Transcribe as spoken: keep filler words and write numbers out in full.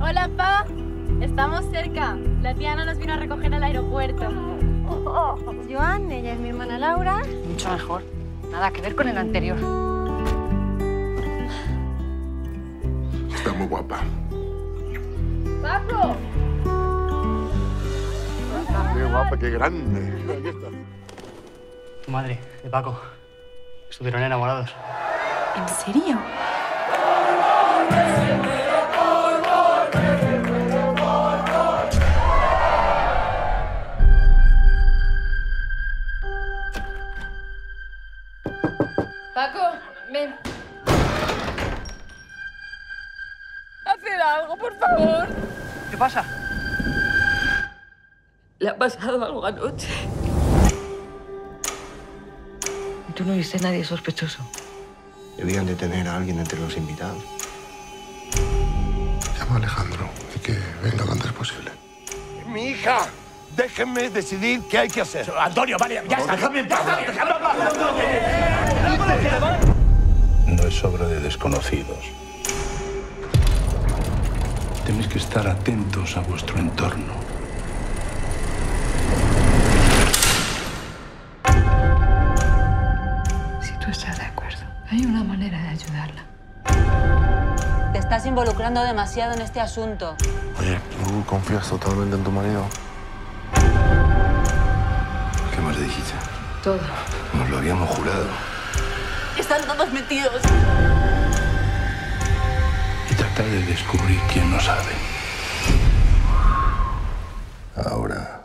Hola, Pa. Estamos cerca. La tía Ana nos vino a recoger al aeropuerto. Oh, oh. Joan, ella es mi hermana Laura. Mucho mejor. Nada que ver con el anterior. Está muy guapa. ¡Paco! Qué guapa, qué grande. Aquí está. Tu madre, de Paco. Estuvieron enamorados. ¿En serio? Paco, ven. Haced algo, por favor. ¿Qué pasa? ¿Le ha pasado algo anoche? ¿Tú no viste a nadie sospechoso? Debían de tener a alguien entre los invitados. Llama a Alejandro y que venga lo antes posible. Mi hija, déjenme decidir qué hay que hacer. Antonio, vale, ya está, déjame en paz. No es obra de desconocidos. Tenéis que estar atentos a vuestro entorno. Si tú estás de acuerdo, hay una manera de ayudarla. Te estás involucrando demasiado en este asunto. Oye, ¿tú confías totalmente en tu marido? ¿Qué más le dijiste? Todo. Nos lo habíamos jurado. Están todos metidos. Y tratar de descubrir quién no sabe. Ahora